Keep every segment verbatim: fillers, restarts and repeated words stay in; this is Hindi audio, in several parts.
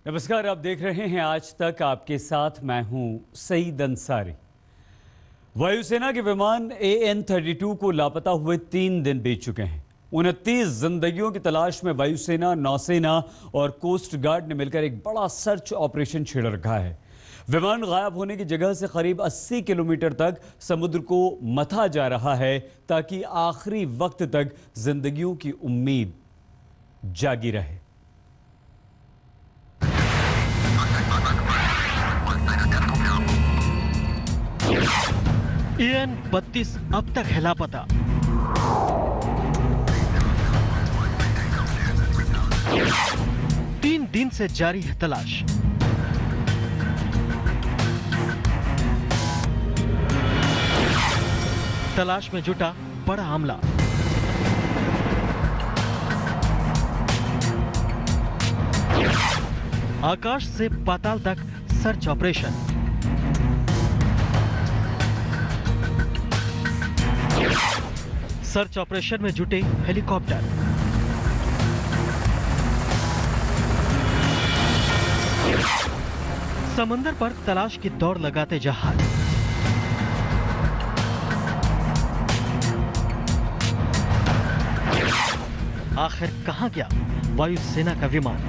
नमस्कार, आप देख रहे हैं आज तक। आपके साथ मैं हूं सईद अंसारी। वायुसेना के विमान ए एन थर्टी टू को लापता हुए तीन दिन बीत चुके हैं। उनतीस जिंदगियों की तलाश में वायुसेना, नौसेना और कोस्ट गार्ड ने मिलकर एक बड़ा सर्च ऑपरेशन छेड़ रखा है। विमान गायब होने की जगह से करीब अस्सी किलोमीटर तक समुद्र को मथा जा रहा है ताकि आखिरी वक्त तक जिंदगियों की उम्मीद जागी रहे। ए एन बत्तीस अब तक है लापता। तीन दिन से जारी है तलाश। तलाश में जुटा बड़ा अमला। आकाश से पाताल तक सर्च ऑपरेशन। सर्च ऑपरेशन में जुटे हेलीकॉप्टर। समंदर पर तलाश की दौड़ लगाते जहाज। आखिर कहां गया वायुसेना का विमान?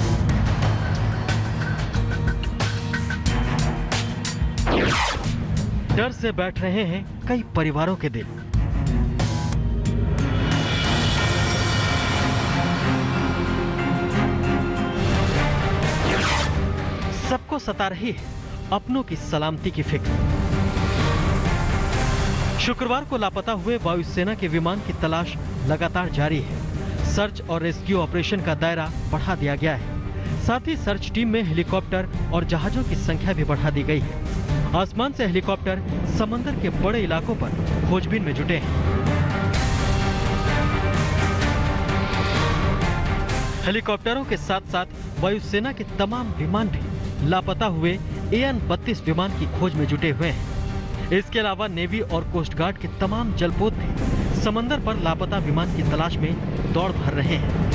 डर से बैठ रहे हैं कई परिवारों के दिल। सबको सता रही है अपनों की सलामती की फिक्र। शुक्रवार को लापता हुए वायुसेना के विमान की तलाश लगातार जारी है। सर्च और रेस्क्यू ऑपरेशन का दायरा बढ़ा दिया गया है। साथ ही सर्च टीम में हेलीकॉप्टर और जहाजों की संख्या भी बढ़ा दी गई है। आसमान से हेलीकॉप्टर समंदर के बड़े इलाकों पर खोजबीन में जुटे हैं। हेलीकॉप्टरों के साथ साथ वायुसेना के तमाम विमान भी लापता हुए ए एन बत्तीस विमान की खोज में जुटे हुए हैं। इसके अलावा नेवी और कोस्ट गार्ड के तमाम जलपोत भी समंदर पर लापता विमान की तलाश में दौड़ भर रहे हैं।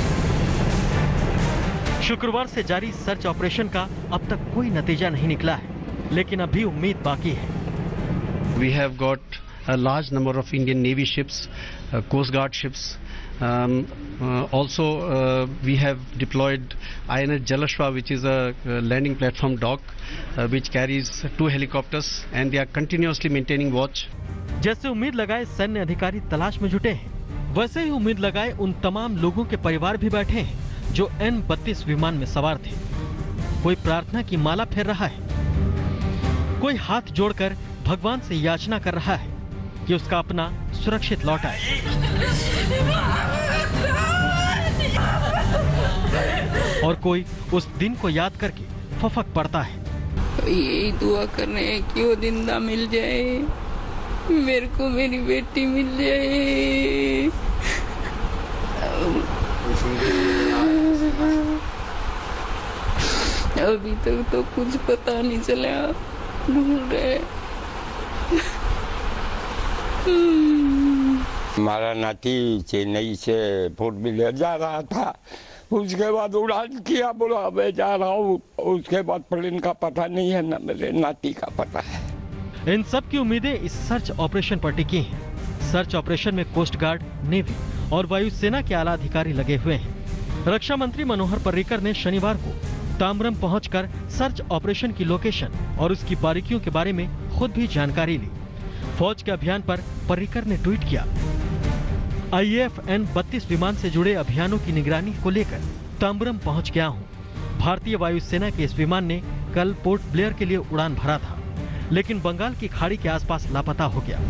शुक्रवार से जारी सर्च ऑपरेशन का अब तक कोई नतीजा नहीं निकला है, लेकिन अभी उम्मीद बाकी है। We have got a large number of Indian Navy ships, uh, Coast Guard ships. Um, uh, also, uh, we have deployed I N S Jalashwa, which is a uh, landing platform dock, uh, which carries two helicopters, and they are continuously maintaining watch. जैसे उम्मीद लगाए सैन्य अधिकारी तलाश में जुटे हैं, वैसे ही उम्मीद लगाए उन तमाम लोगों के परिवार भी बैठे हैं जो एन बत्तीस विमान में सवार थे। कोई प्रार्थना की माला फेर रहा है, कोई हाथ जोड़कर भगवान से याचना कर रहा है कि उसका अपना सुरक्षित लौट आए। और कोई उस दिन को याद करके फफक पड़ता है। यही दुआ कर रहे हैं कि वो जिंदा मिल जाए, मेरे को मेरी बेटी मिल जाए। अभी तक तो कुछ पता नहीं चला, ढूंढ रहे। हमारा नाती चेन्नई से फोर्ट ब्लेयर जा रहा था, उसके बाद उड़ान किया, बोला मैं जा रहा हूँ। उसके बाद प्लेन का पता नहीं है, ना मेरे नाती का पता है। इन सब की उम्मीदें इस सर्च ऑपरेशन पर टिकी हैं। सर्च ऑपरेशन में कोस्ट गार्ड, नेवी और वायुसेना के आला अधिकारी लगे हुए हैं। रक्षा मंत्री मनोहर पर्रिकर ने शनिवार को ताम्रम पहुंचकर सर्च ऑपरेशन की लोकेशन और उसकी बारीकियों के बारे में खुद भी जानकारी ली। फौज के अभियान पर पर्रिकर ने ट्वीट किया, आई ए एफ एन बत्तीस विमान से जुड़े अभियानों की निगरानी को लेकर ताम्रम पहुंच गया हूं। भारतीय वायुसेना के इस विमान ने कल पोर्ट ब्लेयर के लिए उड़ान भरा था, लेकिन बंगाल की खाड़ी के आसपास लापता हो गया।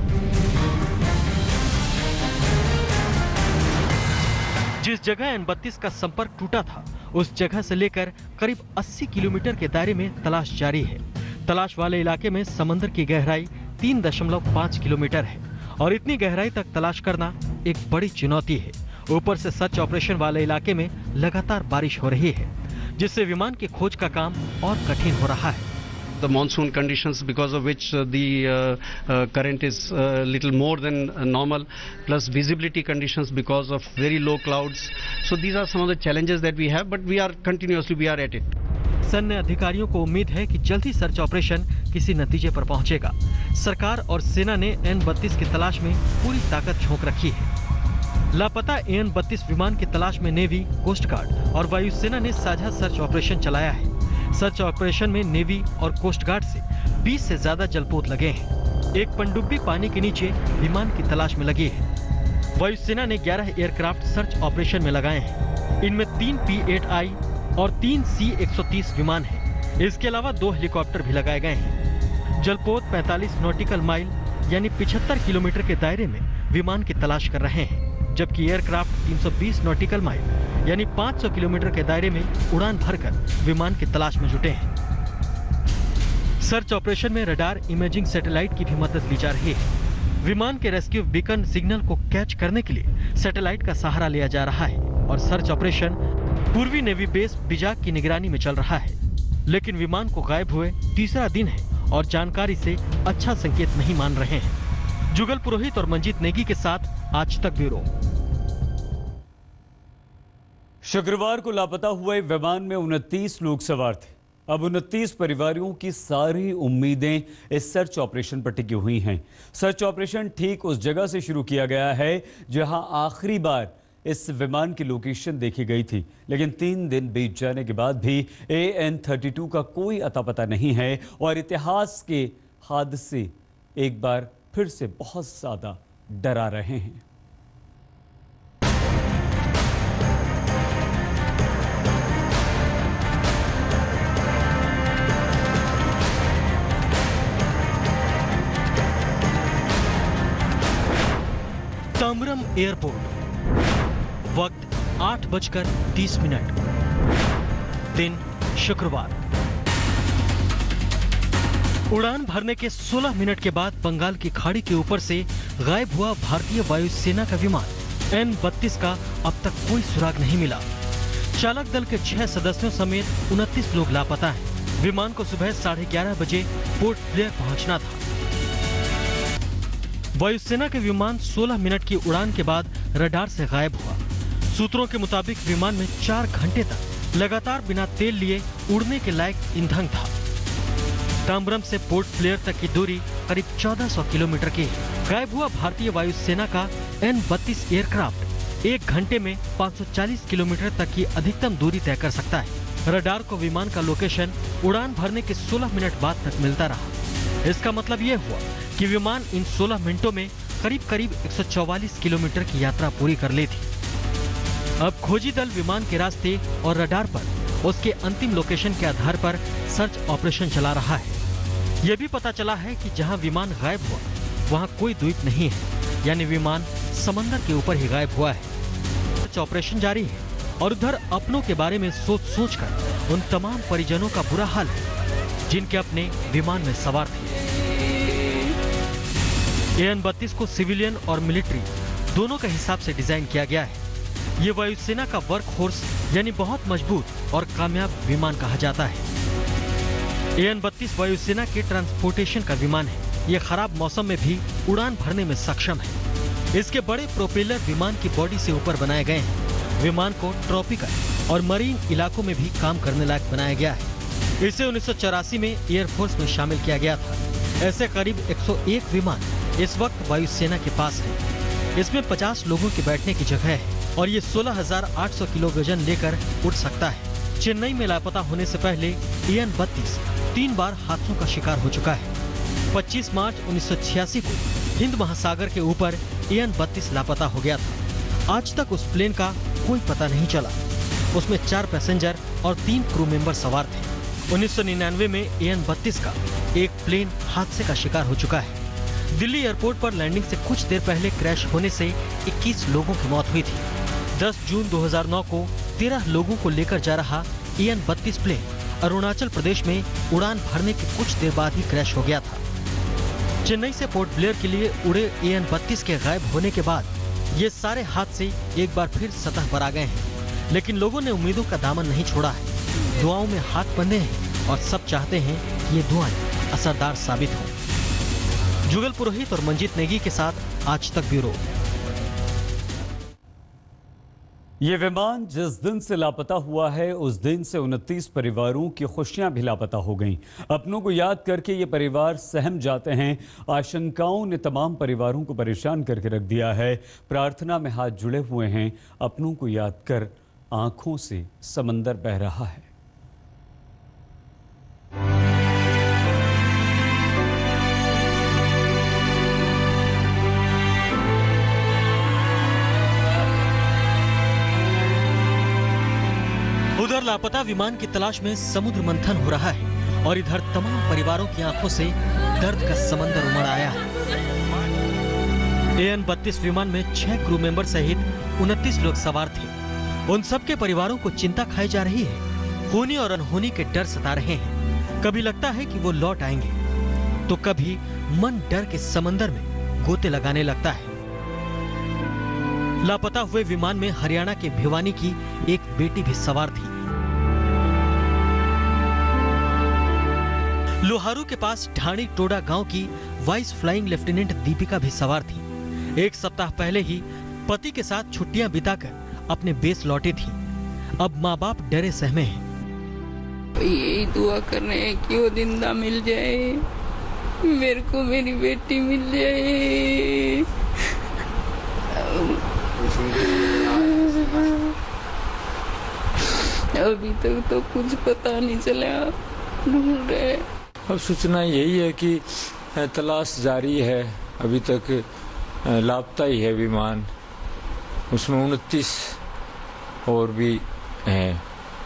जिस जगह एन बत्तीस का संपर्क टूटा था, उस जगह से लेकर करीब अस्सी किलोमीटर के दायरे में तलाश जारी है। तलाश वाले इलाके में समंदर की गहराई तीन दशमलव पाँच किलोमीटर है और इतनी गहराई तक तलाश करना एक बड़ी चुनौती है। ऊपर से सर्च ऑपरेशन वाले इलाके में लगातार बारिश हो रही है, जिससे विमान की खोज का काम और कठिन हो रहा है। The monsoon conditions, because of which uh, the uh, uh, current is a uh, little more than uh, normal, plus visibility conditions because of very low clouds. So these are some of the challenges that we have, but we are continuously we are at it. सैन्य अधिकारियों को उम्मीद है कि जल्द ही सर्च ऑपरेशन किसी नतीजे पर पहुंचेगा। सरकार और सेना ने एन बत्तीस की तलाश में पूरी ताकत झोंक रखी है। लापता एन बत्तीस विमान की तलाश में नेवी, कोस्ट गार्ड और वायुसेना ने साझा सर्च ऑपरेशन चलाया है। सर्च ऑपरेशन में नेवी और कोस्ट गार्ड से बीस से ज्यादा जलपोत लगे हैं। एक पनडुब्बी पानी के नीचे विमान की तलाश में लगी है। वायुसेना ने ग्यारह एयरक्राफ्ट सर्च ऑपरेशन में लगाए हैं। इनमें तीन पी एट आई और तीन सी एक सौ तीस विमान हैं। इसके अलावा दो हेलीकॉप्टर भी लगाए गए हैं। जलपोत पैंतालीस नॉटिकल माइल यानी पचहत्तर किलोमीटर के दायरे में विमान की तलाश कर रहे हैं, जबकि एयरक्राफ्ट तीन सौ बीस नॉटिकल माइल यानी पाँच सौ किलोमीटर के दायरे में उड़ान भरकर विमान की तलाश में जुटे हैं। सर्च ऑपरेशन में रडार इमेजिंग सैटेलाइट की भी मदद ली जा रही है। विमान के रेस्क्यू बीकन सिग्नल को कैच करने के लिए सैटेलाइट का सहारा लिया जा रहा है और सर्च ऑपरेशन पूर्वी नेवी बेस बिजाक की निगरानी में चल रहा है। लेकिन विमान को गायब हुए तीसरा दिन है और जानकारी से अच्छा संकेत नहीं मान रहे हैं। जुगल पुरोहित और मंजीत नेगी के साथ आज तक ब्यूरो। शुक्रवार को लापता हुए विमान में उनतीस लोग सवार थे। अब उनतीस परिवारों की सारी उम्मीदें इस सर्च ऑपरेशन पर टिकी हुई हैं। सर्च ऑपरेशन ठीक उस जगह से शुरू किया गया है जहां आखिरी बार इस विमान की लोकेशन देखी गई थी, लेकिन तीन दिन बीत जाने के बाद भी ए एन थर्टी टू का कोई अता पता नहीं है और इतिहास के हादसे एक बार फिर से बहुत ज्यादा डरा रहे हैं। ताम्बरम एयरपोर्ट, वक्त आठ बजकर तीस मिनट, दिन शुक्रवार। उड़ान भरने के सोलह मिनट के बाद बंगाल की खाड़ी के ऊपर से गायब हुआ भारतीय वायुसेना का विमान एन बत्तीस का अब तक कोई सुराग नहीं मिला। चालक दल के छह सदस्यों समेत उनतीस लोग लापता हैं। विमान को सुबह साढ़े ग्यारह बजे पोर्ट ब्लेयर पहुंचना था। वायुसेना के विमान सोलह मिनट की उड़ान के बाद रडार से गायब हुआ। सूत्रों के मुताबिक विमान में चार घंटे तक लगातार बिना तेल लिए उड़ने के लायक ईंधन था। ताम्बरम से पोर्ट ब्लेयर तक की दूरी करीब चौदह सौ किलोमीटर की है। गायब हुआ भारतीय वायुसेना का एन बत्तीस एयरक्राफ्ट एक घंटे में पाँच सौ चालीस किलोमीटर तक की अधिकतम दूरी तय कर सकता है। रडार को विमान का लोकेशन उड़ान भरने के सोलह मिनट बाद तक मिलता रहा। इसका मतलब ये हुआ कि विमान इन सोलह मिनटों में करीब करीब एक सौ चौवालीस किलोमीटर की यात्रा पूरी कर ली थी। अब खोजी दल विमान के रास्ते और रडार पर उसके अंतिम लोकेशन के आधार पर सर्च ऑपरेशन चला रहा है। यह भी पता चला है कि जहां विमान गायब हुआ वहां कोई द्वीप नहीं है, यानी विमान समंदर के ऊपर ही गायब हुआ है। सर्च ऑपरेशन जारी है और उधर अपनों के बारे में सोच सोच कर उन तमाम परिजनों का बुरा हाल है जिनके अपने विमान में सवार थे। ए एन बत्तीस को सिविलियन और मिलिट्री दोनों के हिसाब से डिजाइन किया गया है। ये वायुसेना का वर्क फोर्स यानी बहुत मजबूत और कामयाब विमान कहा जाता है। ए एन बत्तीस वायुसेना के ट्रांसपोर्टेशन का विमान है। ये खराब मौसम में भी उड़ान भरने में सक्षम है। इसके बड़े प्रोपेलर विमान की बॉडी से ऊपर बनाए गए हैं। विमान को ट्रॉपिकल और मरीन इलाकों में भी काम करने लायक बनाया गया है। इसे उन्नीस सौ चौरासी में एयरफोर्स में शामिल किया गया था। ऐसे करीब एक सौ एक विमान इस वक्त वायुसेना के पास है। इसमें पचास लोगों के बैठने की जगह है और ये सोलह हज़ार आठ सौ किलो वजन लेकर उड़ सकता है। चेन्नई में लापता होने से पहले ए एन बत्तीस तीन बार हादसों का शिकार हो चुका है। पच्चीस मार्च उन्नीस सौ छियासी को हिंद महासागर के ऊपर ए एन बत्तीस लापता हो गया था। आज तक उस प्लेन का कोई पता नहीं चला। उसमें चार पैसेंजर और तीन क्रू मेंबर सवार थे। उन्नीस सौ निन्यानवे में ए एन बत्तीस का एक प्लेन हादसे का शिकार हो चुका है। दिल्ली एयरपोर्ट पर लैंडिंग से कुछ देर पहले क्रैश होने से इक्कीस लोगों की मौत हुई थी। दस जून दो हज़ार नौ को तेरह लोगों को लेकर जा रहा ए एन बत्तीस प्लेन अरुणाचल प्रदेश में उड़ान भरने के कुछ देर बाद ही क्रैश हो गया था। चेन्नई से पोर्ट ब्लेयर के लिए उड़े ए एन बत्तीस के गायब होने के बाद ये सारे हादसे एक बार फिर सतह पर आ गए हैं। लेकिन लोगों ने उम्मीदों का दामन नहीं छोड़ा है। दुआओं में हाथ बंधे हैं और सब चाहते हैं कि ये दुआएं असरदार साबित हों। जुगल पुरोहित और मंजीत नेगी के साथ आज तक ब्यूरो। ये विमान जिस दिन से लापता हुआ है उस दिन से उनतीस परिवारों की खुशियां भी लापता हो गईं। अपनों को याद करके ये परिवार सहम जाते हैं। आशंकाओं ने तमाम परिवारों को परेशान करके रख दिया है। प्रार्थना में हाथ जुड़े हुए हैं। अपनों को याद कर आंखों से समंदर बह रहा है। उधर लापता विमान की तलाश में समुद्र मंथन हो रहा है और इधर तमाम परिवारों की आंखों से दर्द का समंदर उमड़ आया है। ए एन बत्तीस विमान में छह क्रू मेंबर सहित उनतीस लोग सवार थे। उन सबके परिवारों को चिंता खाई जा रही है। होनी और अनहोनी के डर सता रहे हैं। कभी लगता है कि वो लौट आएंगे, तो कभी मन डर के समंदर में गोते लगाने लगता है। लापता हुए विमान में हरियाणा के भिवानी की एक बेटी भी सवार थी। लोहारू के पास ढाणी टोडा गांव की वाइस फ्लाइंग लेफ्टिनेंट दीपिका भी सवार थी। एक सप्ताह पहले ही पति के साथ छुट्टियां बिताकर अपने बेस लौटी थी। अब माँ बाप डरे सहमे हैं। यही दुआ कर रहे हैं कि वो जिंदा मिल जाए, मेरे को मेरी बेटी मिल जाए। अभी तक तो कुछ पता नहीं चला, ढूंढ रहे। अब सूचना यही है कि तलाश जारी है। अभी तक लापता ही है विमान। उसमें उनतीस और भी हैं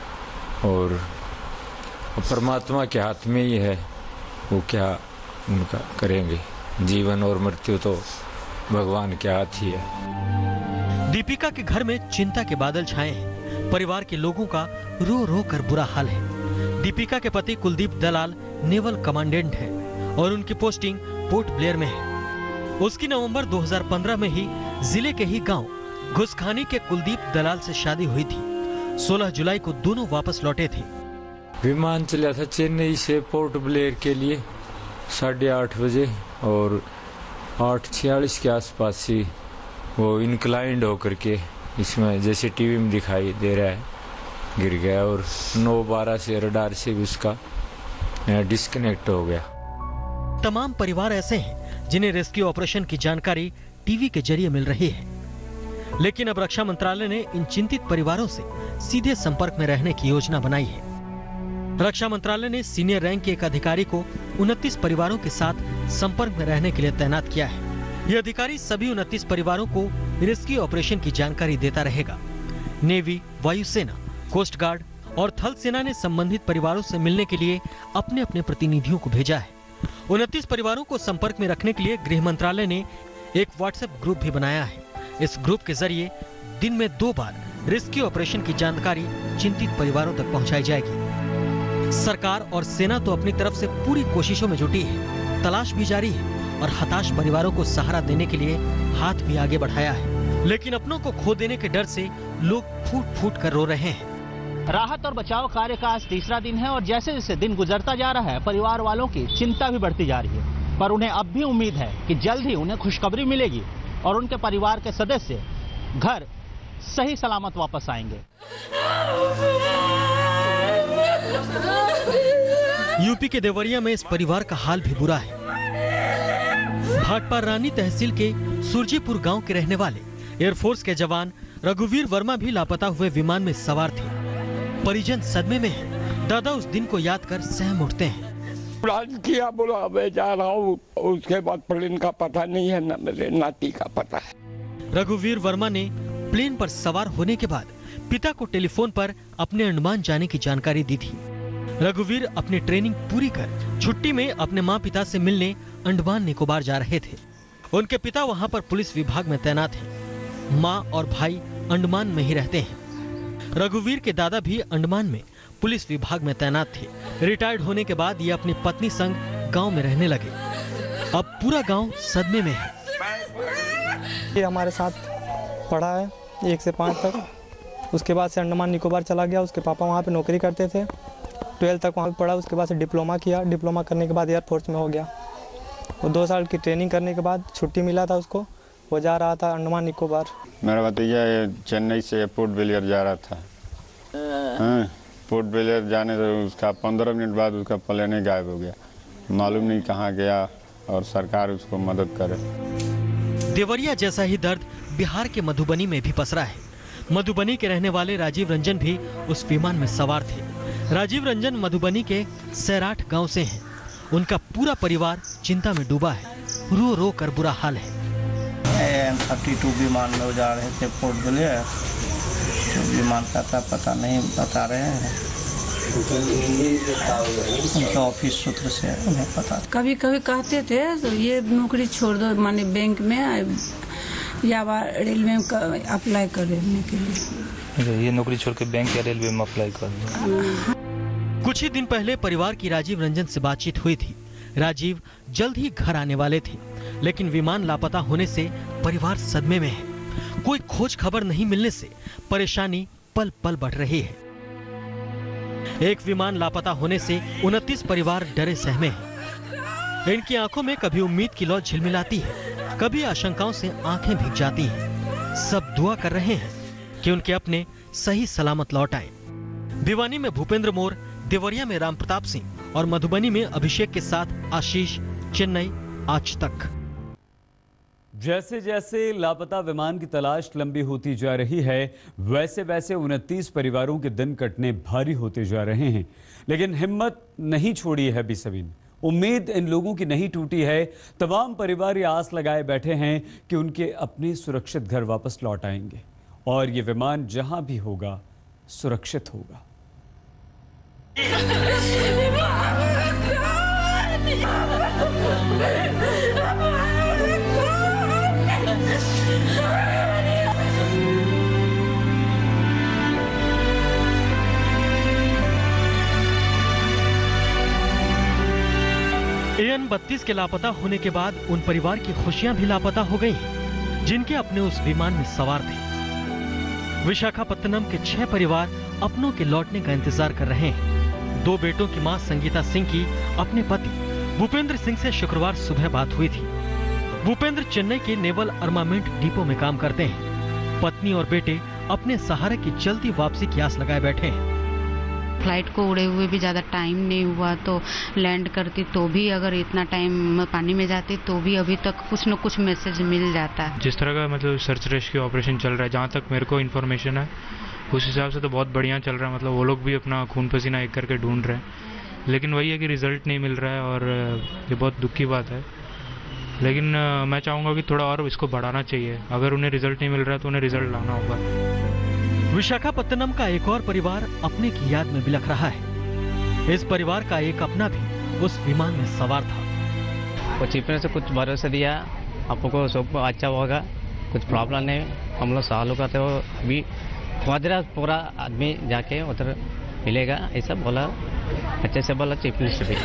और परमात्मा के हाथ में ही है, वो क्या उनका करेंगे। जीवन और मृत्यु तो भगवान के हाथ ही है। दीपिका के घर में चिंता के बादल छाए हैं। परिवार के लोगों का रो रो कर बुरा हाल है। दीपिका के पति कुलदीप दलाल नेवल कमांडेंट है और उनकी पोस्टिंग पोर्ट ब्लेयर में है। उसकी नवंबर दो हज़ार पंद्रह में ही जिले के ही गांव घुसखानी के कुलदीप दलाल से शादी हुई थी। सोलह जुलाई को दोनों वापस लौटे थे। विमान चला था चेन्नई से पोर्ट ब्लेयर के लिए साढ़े आठ बजे और आठ छियालीस के आसपास ही वो इंक्लाइंड होकर के, इसमें जैसे टीवी में दिखाई दे रहा है, गिर गया और नौ बारह से रडार से भी उसका डिस्कनेक्ट हो गया। तमाम परिवार ऐसे हैं जिन्हें रेस्क्यू ऑपरेशन की जानकारी टीवी के जरिए मिल रही है, लेकिन अब रक्षा मंत्रालय ने इन चिंतित परिवारों से सीधे संपर्क में रहने की योजना बनाई है। रक्षा मंत्रालय ने सीनियर रैंक के एक अधिकारी को उनतीस परिवारों के साथ संपर्क में रहने के लिए तैनात किया है। यह अधिकारी सभी उनतीस परिवारों को रेस्क्यू ऑपरेशन की जानकारी देता रहेगा। नेवी, वायुसेना, कोस्ट गार्ड और थल सेना ने संबंधित परिवारों से मिलने के लिए अपने अपने प्रतिनिधियों को भेजा है। उनतीस परिवारों को संपर्क में रखने के लिए गृह मंत्रालय ने एक व्हाट्सएप ग्रुप भी बनाया है। इस ग्रुप के जरिए दिन में दो बार रेस्क्यू ऑपरेशन की जानकारी चिंतित परिवारों तक पहुंचाई जाएगी। सरकार और सेना तो अपनी तरफ से पूरी कोशिशों में जुटी है, तलाश भी जारी है और हताश परिवारों को सहारा देने के लिए हाथ भी आगे बढ़ाया है, लेकिन अपनों को खो देने के डर से लोग फूट फूट कर रो रहे हैं। राहत और बचाव कार्य का आज तीसरा दिन है और जैसे जैसे दिन गुजरता जा रहा है, परिवार वालों की चिंता भी बढ़ती जा रही है, पर उन्हें अब भी उम्मीद है कि जल्द ही उन्हें खुशखबरी मिलेगी और उनके परिवार के सदस्य घर सही सलामत वापस आएंगे। यूपी के देवरिया में इस परिवार का हाल भी बुरा है। भाटपार रानी तहसील के सुरजीपुर गांव के रहने वाले एयरफोर्स के जवान रघुवीर वर्मा भी लापता हुए विमान में सवार थे। परिजन सदमे में हैं। दादा उस दिन को याद कर सहम उठते हैं। प्लान किया, बोला मैं जा रहा हूँ, उसके बाद प्लेन का पता नहीं है, ना मेरे नाती का पता है। रघुवीर वर्मा ने प्लेन पर सवार होने के बाद पिता को टेलीफोन पर अपने अंडमान जाने की जानकारी दी थी। रघुवीर अपनी ट्रेनिंग पूरी कर छुट्टी में अपने माँ पिता से मिलने अंडमान निकोबार जा रहे थे। उनके पिता वहाँ पर पुलिस विभाग में तैनात हैं। माँ और भाई अंडमान में ही रहते हैं। रघुवीर के दादा भी अंडमान में पुलिस विभाग में तैनात थे। रिटायर्ड होने के बाद ये अपनी पत्नी संग गांव में रहने लगे। अब पूरा गांव सदमे में है। ये हमारे साथ पढ़ा है एक से पाँच तक, उसके बाद से अंडमान निकोबार चला गया। उसके पापा वहाँ पे नौकरी करते थे। ट्वेल्थ तक वहाँ पे पढ़ा, उसके बाद से डिप्लोमा किया। डिप्लोमा करने के बाद एयरफोर्स में हो गया। वो दो साल की ट्रेनिंग करने के बाद छुट्टी मिला था उसको, वो जा रहा था अंडमान निकोबार। मेरा भतीजा चेन्नई से पोर्ट ब्लेयर जा रहा था। हाँ, पोर्ट ब्लेयर जाने से उसका पंद्रह मिनट बाद उसका प्लेन ही गायब हो गया। मालूम नहीं कहाँ गया और सरकार उसको मदद करे। देवरिया जैसा ही दर्द बिहार के मधुबनी में भी पसरा है। मधुबनी के रहने वाले राजीव रंजन भी उस विमान में सवार थे। राजीव रंजन मधुबनी के सैराठ गांव से हैं। उनका पूरा परिवार चिंता में डूबा है। रो रो कर बुरा हाल है। एन थर्टी टू विमान में जा रहे थे पोर्ट ब्लेयर, तो विमान का था पता नहीं बता रहे हैं, उनके ऑफिस सूत्र से उन्हें पता। कभी कभी कहते थे तो ये नौकरी छोड़ दो, माने बैंक में या रेलवे में अप्लाई करने के लिए। ये नौकरी छोड़ के बैंक या रेलवे में अप्लाई कर दो। कुछ ही दिन पहले परिवार की राजीव रंजन से बातचीत हुई थी। राजीव जल्द ही घर आने वाले थे, लेकिन विमान लापता होने से परिवार सदमे में है। कोई खोज खबर नहीं मिलने से परेशानी पल पल बढ़ रही है। एक विमान लापता होने से उनतीस परिवार डरे सहमे हैं। इनकी आंखों में कभी उम्मीद की लौ झिलमिलाती है, कभी आशंकाओं से आंखें भीग जाती हैं। सब दुआ कर रहे हैं कि उनके अपने सही सलामत लौट आए। भिवानी में भूपेंद्र मोर, देवरिया में राम प्रताप सिंह और मधुबनी में अभिषेक के साथ आशीष, चेन्नई आज तक। जैसे जैसे लापता विमान की तलाश लंबी होती जा रही है, वैसे वैसे उनतीस परिवारों के दिन कटने भारी होते जा रहे हैं। लेकिन हिम्मत नहीं छोड़ी है अभी सभी ने। उम्मीद इन लोगों की नहीं टूटी है। तमाम परिवार ये आस लगाए बैठे हैं कि उनके अपने सुरक्षित घर वापस लौट आएंगे और ये विमान जहां भी होगा सुरक्षित होगा। ए एन बत्तीस के लापता होने के बाद उन परिवार की खुशियां भी लापता हो गई हैं, जिनके अपने उस विमान में सवार थे। विशाखापत्तनम के छह परिवार अपनों के लौटने का इंतजार कर रहे हैं। दो बेटों की मां संगीता सिंह की अपने पति भूपेंद्र सिंह से शुक्रवार सुबह बात हुई थी। भूपेंद्र चेन्नई के नेवल आर्मामेंट डिपो में काम करते हैं। पत्नी और बेटे अपने सहारे की जल्दी वापसी की आस लगाए बैठे हैं। फ्लाइट को उड़े हुए भी ज़्यादा टाइम नहीं हुआ, तो लैंड करती तो भी अगर इतना टाइम पानी में जाती तो भी अभी तक कुछ न कुछ मैसेज मिल जाता है। जिस तरह का मतलब सर्च रेस्क्यू ऑपरेशन चल रहा है, जहाँ तक मेरे को इन्फॉर्मेशन है उस हिसाब से तो बहुत बढ़िया चल रहा है। मतलब वो लोग भी अपना खून पसीना एक करके ढूंढ रहे हैं, लेकिन वही है कि रिजल्ट नहीं मिल रहा है और ये बहुत दुख की बात है। लेकिन मैं चाहूँगा कि थोड़ा और इसको बढ़ाना चाहिए। अगर उन्हें रिजल्ट नहीं मिल रहा है तो उन्हें रिजल्ट लाना होगा। विशाखापत्तनम का एक और परिवार अपने की याद में बिलख रहा है। इस परिवार का एक अपना भी उस विमान में सवार था। वो चीफ ने से कुछ भरोसा दिया, आपको सब अच्छा होगा, कुछ प्रॉब्लम नहीं। हम लोग सालों का तो अभी वादरा पूरा आदमी जाके उधर मिलेगा, ऐसा बोला, अच्छे से बोला चीफ मिनिस्टर भी।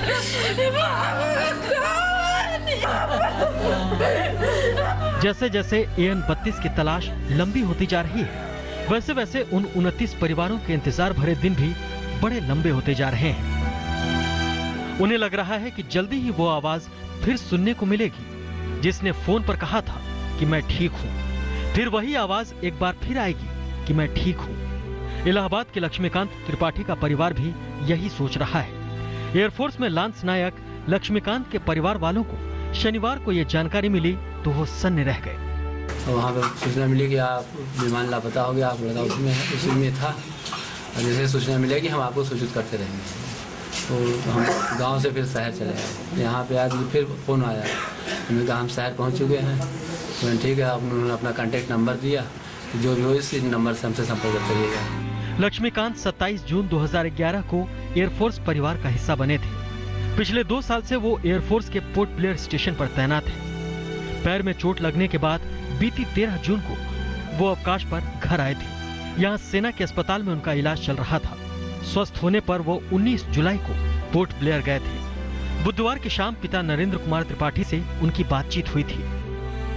जैसे जैसे ए एन बत्तीस की तलाश लंबी होती जा रही है, वैसे वैसे उन उनतीस परिवारों के इंतजार भरे दिन भी बड़े लंबे होते जा रहे हैं। उन्हें लग रहा है कि जल्दी ही वो आवाज फिर सुनने को मिलेगी जिसने फोन पर कहा था कि मैं ठीक हूँ। फिर वही आवाज एक बार फिर आएगी कि मैं ठीक हूँ। इलाहाबाद के लक्ष्मीकांत त्रिपाठी का परिवार भी यही सोच रहा है। एयरफोर्स में लांस नायक लक्ष्मीकांत के परिवार वालों को शनिवार को ये जानकारी मिली तो वो सन्न रह गए। तो वहाँ पर सूचना मिली कि आप विमान लापता हो गया, आप लड़का उसमें उसी में था, और जैसे सूचना मिलेगी हम आपको सूचित करते रहेंगे। तो हम गांव से फिर शहर चले आए। यहाँ पे आज फिर फ़ोन आया, उन्होंने कहा हम शहर पहुँच चुके हैं। तो ठीक है, उन्होंने अपना कॉन्टेक्ट नंबर दिया, जो भी हो इस नंबर से हमसे संपर्क कर करिएगा। लक्ष्मीकांत सत्ताईस जून दो हज़ार ग्यारह को एयरफोर्स परिवार का हिस्सा बने थे। पिछले दो साल से वो एयरफोर्स के पोर्ट ब्लेयर स्टेशन पर तैनात है। पैर में चोट लगने के बाद बीती तेरह जून को वो अवकाश पर घर आए थे। यहाँ सेना के अस्पताल में उनका इलाज चल रहा था। स्वस्थ होने पर वो उन्नीस जुलाई को पोर्ट ब्लेयर गए थे। बुधवार की शाम पिता नरेंद्र कुमार त्रिपाठी से उनकी बातचीत हुई थी।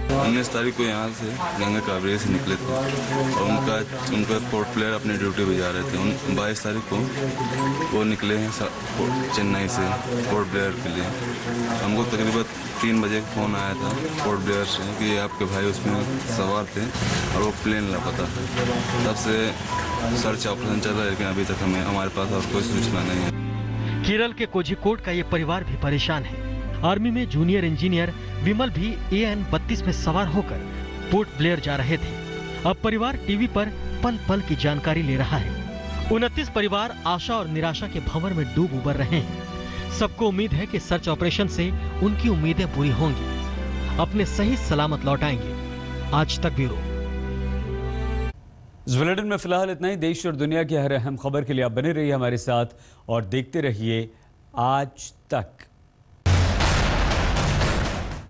उन्नीस तारीख को यहाँ से गंगा कावरे से निकले थे और उनका उनका पोर्ट प्लेयर अपने ड्यूटी पे जा रहे थे। उन बाईस तारीख को वो निकले हैं चेन्नई से पोर्ट ब्लेयर के लिए। हमको तकरीबन तीन बजे फ़ोन आया था पोर्ट ब्लेयर से कि आपके भाई उसमें सवार थे और वो प्लेन लापता था। तब से सर्च ऑपरेशन चल रहा है, लेकिन अभी तक हमें हमारे पास और कोई सूचना नहीं है। केरल के कोझिकोड का ये परिवार भी परेशान है। आर्मी में जूनियर इंजीनियर विमल भी ए एन बत्तीस में सवार होकर पोर्ट ब्लेयर जा रहे थे। अब परिवार टीवी पर पल पल की जानकारी ले रहा है। उनतीस परिवार आशा और निराशा के भंवर में डूब उबर रहे हैं। सबको उम्मीद है कि सर्च ऑपरेशन से उनकी उम्मीदें पूरी होंगी, अपने सही सलामत लौट आएंगे। आज तक ब्यूरो। इस बुलेटिन में फिलहाल इतना ही। देश और दुनिया की हर अहम खबर के लिए आप बने रहिए हमारे साथ और देखते रहिए आज तक।